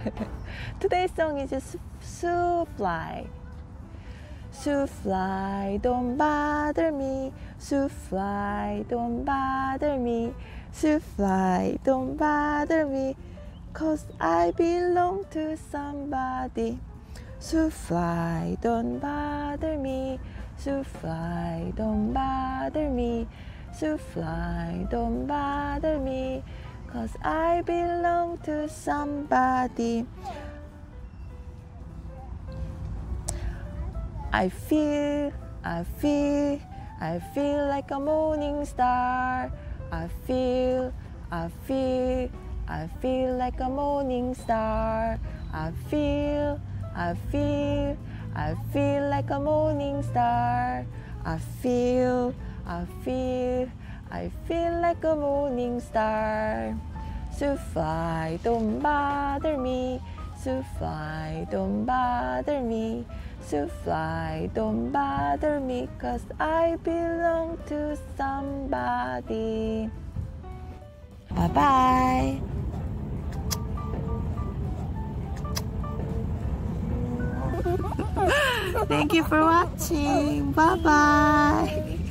Today's song is Sue Fly. Sue Fly, don't bother me. Sue Fly, don't bother me. Sue Fly, don't bother me. 'Cause I belong to somebody. Sue Fly, don't bother me. Sue Fly, don't bother me. Sue Fly, don't bother me. 'Cause I belong to somebody. I feel like a morning star. I feel like a morning star. I feel like a morning star. I feel like a morning star. Sue Fly, don't bother me. Sue Fly, don't bother me. Sue Fly, don't bother me, 'cause I belong to somebody. Bye bye. Thank you for watching. Bye bye.